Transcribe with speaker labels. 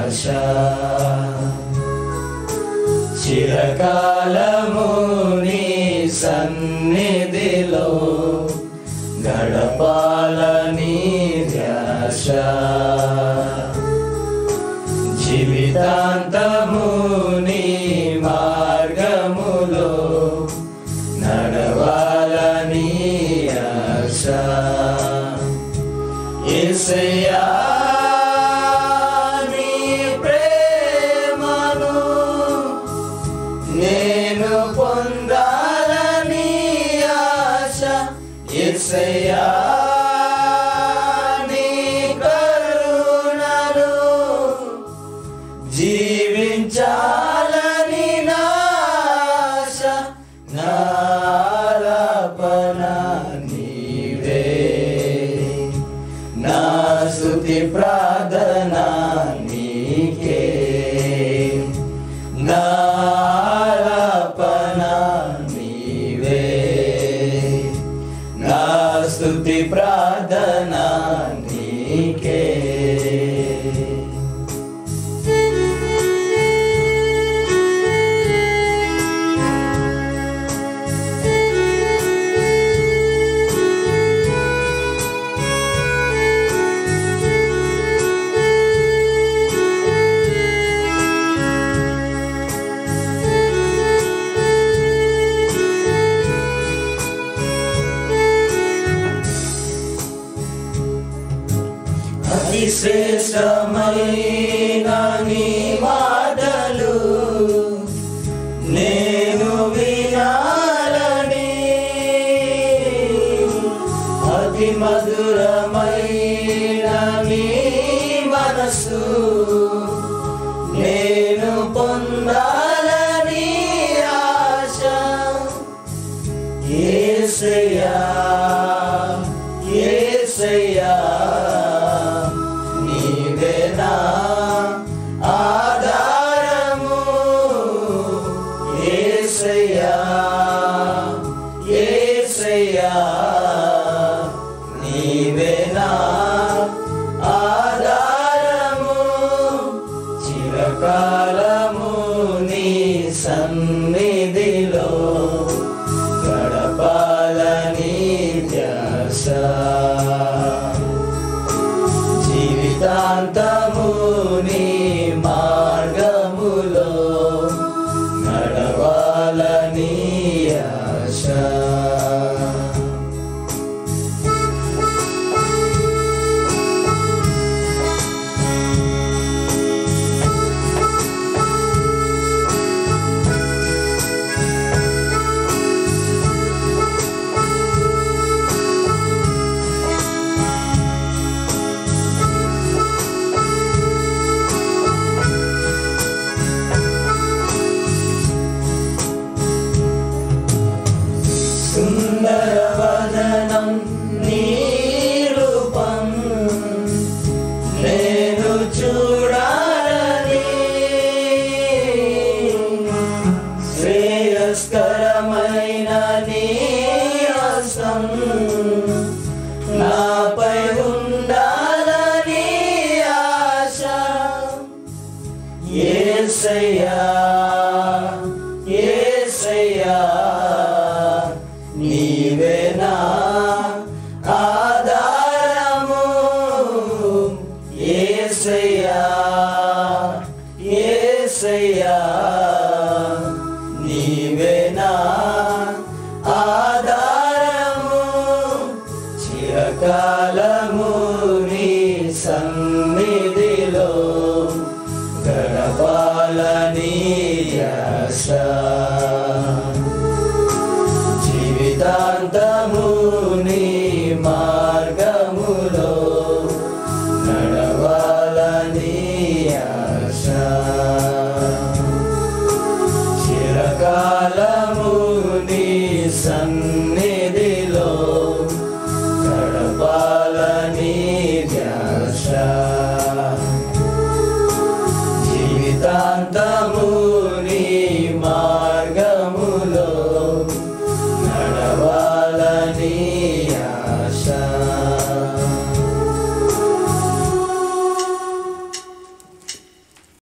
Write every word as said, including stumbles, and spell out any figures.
Speaker 1: ఆశ చిరకాలము నీ సన్నిధిలో గడపాలని ధ్యాస జీవితాంతము నీ మార్గములో నడవాలని ఆశ యేసయ్యా నీ ప్రేమను నేను పొందాలని ఆశ యేసయ్యా నీ కరుణను జీవించాలని నాశ నాలాపన నీవే నా స్తుతి ప్రార్థన నీకే నాలాపన నీవే నా స్తుతి ప్రార్థన నీకే అతి శ్రేష్టమైన నీ మాటలు నేను వినాలని అతి మధురమైన నీ మనసు నేను పొందాలని ఆశ యేసయ్యా యేసయ్యా నీవేనా ఆధారము యేసయ్యా యేసయ్యా నీవేనా ఆధారము చిరకాలము నీ సన్నిధిలో గడపాలని ధ్యాస జీవితాంతము నీ మార్గములో నడవాలని ఆశ సుందరవదనం నీ రూపం నేను చూడాలని శ్రేయస్కరమైన నీ హస్తం నాపై ఉండాలని ఆశ యేసయ్యా యేసయ్యా నీవేనా ఆధారము యేసయ్యా యేసయ్యా నీవేనా ఆధారము చిరకాలము నీ సన్నిధిలో గడపాలని ఆశ